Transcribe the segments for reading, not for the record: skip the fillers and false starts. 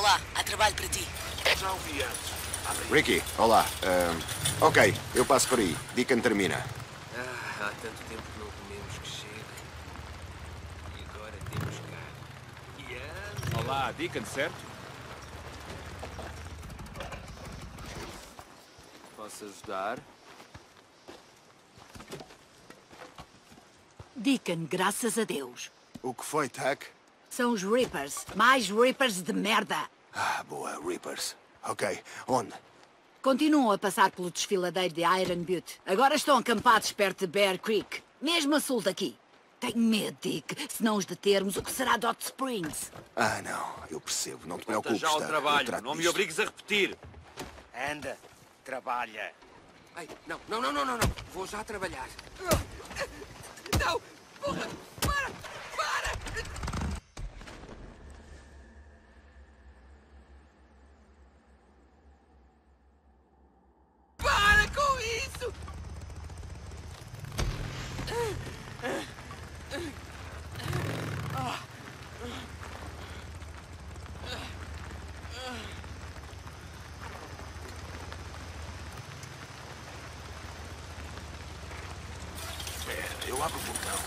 lá, há trabalho para ti. Já ouvi antes. Ricky, olá. Ok, eu passo por aí. Deacon termina. Há tanto tempo que não comemos que chega. E agora temos cá. Olá, Deacon, certo? Posso ajudar? Deacon, graças a Deus. O que foi, Tuck? São os Reapers. Mais Reapers de merda. Ah, boa, Reapers. Ok, onde? Continuam a passar pelo desfiladeiro de Iron Butte. Agora estão acampados perto de Bear Creek, mesmo a sul daqui. Tenho medo, Dick. Se não os determos, o que será de Hot Springs? Ah, não. Eu percebo. Não te Volta preocupes, já ao Tuck. Eu trabalho. trato Não me disto. obrigues a repetir. Anda, trabalha. Ai, não. Vou já trabalhar. Não! Porra! Para! Para com isso! Espera, eu abro o portão.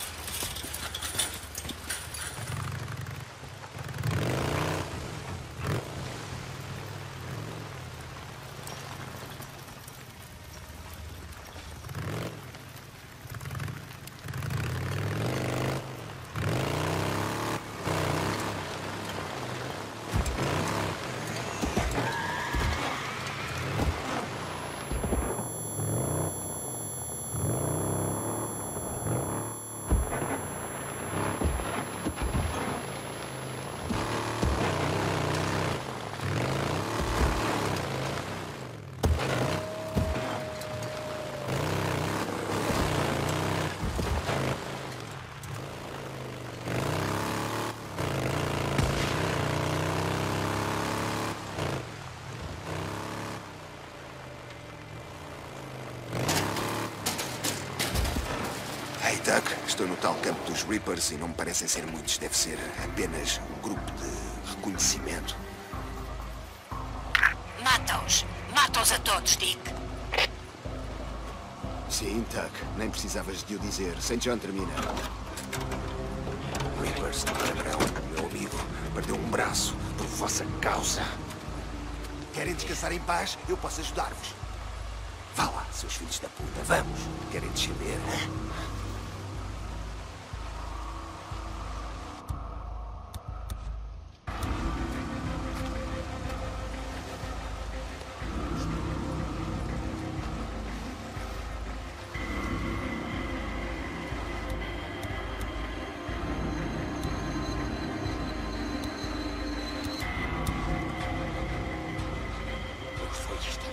Hey, Tuck. Estou no tal campo dos Reapers e não me parecem ser muitos. Deve ser apenas um grupo de reconhecimento. Mata-os! Mata-os a todos, Dick! Sim, Tuck. Nem precisavas de o dizer. St. John termina. Reapers do Cabrão, meu amigo, perdeu um braço por vossa causa. Querem descansar em paz? Eu posso ajudar-vos. Vá lá, seus filhos da puta. Vamos. Querem descender? O que foi isto?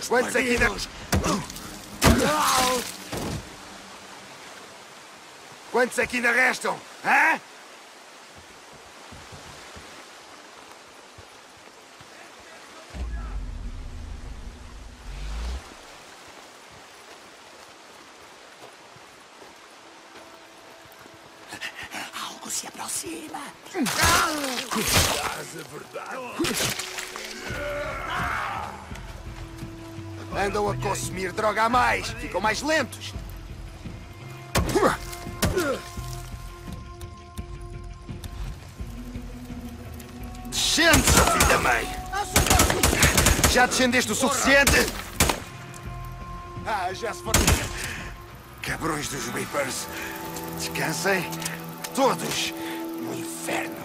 Quantos aqui ainda... Quantos aqui ainda restam? Hã? Algo se aproxima. Andam a consumir droga a mais. Ficam mais lentos. Descende, seu filho da mãe. Já descendeste o suficiente? Já se foram. Cabrões dos Reapers. Descansem. Todos no inferno.